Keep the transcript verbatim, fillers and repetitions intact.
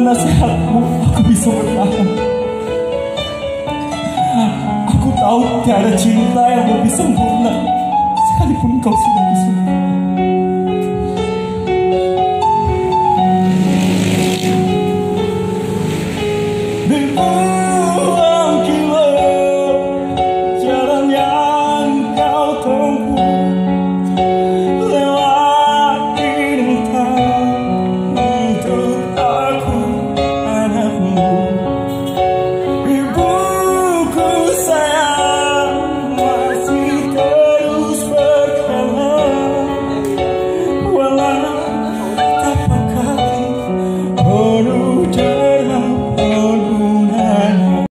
nasihatmu aku bisa bertahan. Aku tahu tiada cinta yang lebih sempurna sekalipun kau sudah disuruh. The